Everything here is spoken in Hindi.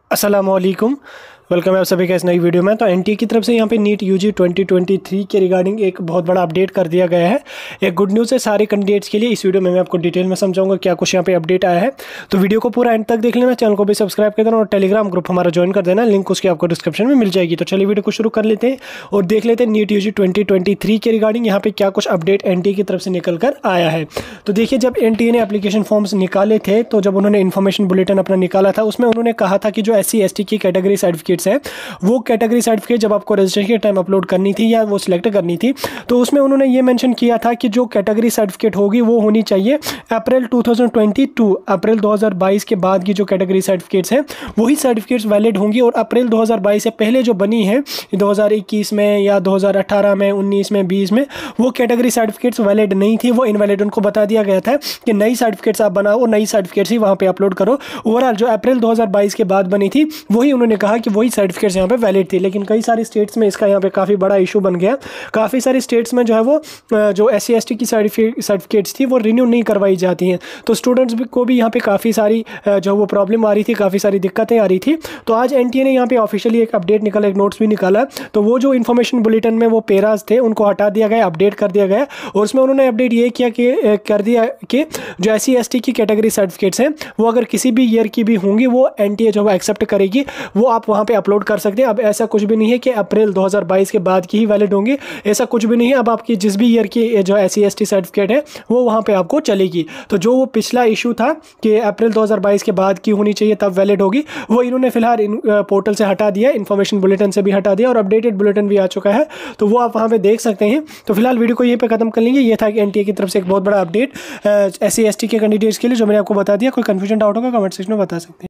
अस्सलामुअलैकुम, वेलकम है आप सभी का इस नई वीडियो में। तो एनटीए की तरफ से यहाँ पे नीट यूजी 2023 के रिगार्डिंग एक बहुत बड़ा अपडेट कर दिया गया है। एक गुड न्यूज़ है सारे कैंडिडेट्स के लिए। इस वीडियो में मैं आपको डिटेल में समझाऊंगा क्या कुछ यहाँ पे अपडेट आया है। तो वीडियो को पूरा एंड तक देख लेना, चैनल को भी सब्सक्राइब कर देना और टेलीग्राम ग्रुप हमारा ज्वाइन कर देना, लिंक उसकी आपको डिस्क्रिप्शन में मिल जाएगी। तो चलिए वीडियो को शुरू कर लेते हैं और देख लेते हैं नीट यूजी 2023 के रिगार्डिंग यहाँ पे क्या कुछ अपडेट एनटीए की तरफ से निकल कर आया है। तो देखिए, जब एनटीए ने एप्लीकेशन फॉर्म्स निकाले थे तो जब उन्होंने इन्फॉर्मेशन बुलेटिन अपना निकाला था उसमें उन्होंने कहा था कि जो SC ST की कैटेगरी सर्टिफिकेट्स हैं वो कैटेगरी सर्टिफिकेट जब आपको रजिस्ट्रेशन के टाइम अपलोड करनी थी या वो सिलेक्ट करनी थी तो उसमें उन्होंने ये मेंशन किया था कि जो कैटेगरी सर्टिफिकेट होगी वो होनी चाहिए अप्रैल 2022 अप्रैल 2022 के बाद की जो कैटेगरी सर्टिफिकेट्स हैं वही सर्टिफिकेट्स वैलिड होंगी। और अप्रैल 2022 से पहले जो बनी है 2021 में या 2018 में 19 में 20 में वो कैटेगरी सर्टिफिकेट्स वैलिड नहीं थी, वो इनवैलिड उनको बता दिया गया था कि नई सर्टिफिकेट्स आप बनाओ, नई सर्टिफिकेट्स ही वहाँ पे अपलोड करो। ओवरऑल जो अप्रैल 2022 के बाद बनी थी वही उन्होंने कहा कि वही सर्टिफिकेट्स यहाँ पे वैलिड थी। लेकिन कई सारी स्टेट्स में इसका यहाँ पे काफ़ी बड़ा इशू बन गया। काफ़ी सारी स्टेट्स में जो है वो जो SC ST की सर्टिफिकेट्स थी वो रिन्यू नहीं करवाई जाती हैं। तो स्टूडेंट्स को भी यहाँ पे काफ़ी सारी जो वो प्रॉब्लम आ रही थी, काफ़ी सारी दिक्कतें आ रही थी। तो आज एनटीए ने यहाँ पे ऑफिशियली एक अपडेट निकाला, एक नोट्स भी निकाला। तो वो जो इन्फॉर्मेशन बुलेटिन में वो पेराज थे उनको हटा दिया गया, अपडेट कर दिया गया। और उसमें उन्होंने अपडेट ये किया कि कर दिया कि जो SC ST की कैटेगरी सर्टिफिकेट्स हैं वो अगर किसी भी ईयर की भी होंगी वो एनटीए जो एक्सेप्ट करेगी, वो आप वहाँ पे अपलोड कर सकते हैं। अब ऐसा कुछ भी नहीं है कि अप्रैल 2022 के बाद की ही वैलिड होंगी, ऐसा कुछ भी नहीं है। अब आपकी जिस भी ईयर की जो SC ST सर्टिफिकेट है वो वहाँ पे आपको चलेगी। तो जो वो पिछला इशू था कि अप्रैल 2022 के बाद की होनी चाहिए तब वैलिड होगी, वो इन्होंने फिलहाल पोर्टल से हटा दिया, इन्फॉर्मेशन बुलेटिन से भी हटा दिया और अपडेटेड बुलेटिन भी आ चुका है। तो वो आप वहाँ पे देख सकते हैं। तो फिलहाल वीडियो को यहीं पे खत्म कर लेंगे। ये था कि एनटीए की तरफ से एक बहुत बड़ा अपडेट SC ST के कैंडिडेट्स के लिए जो मैंने आपको बता दिया। कोई कंफ्यूजन डाउट होगा कमेंट सेक्शन में बता सकते हैं।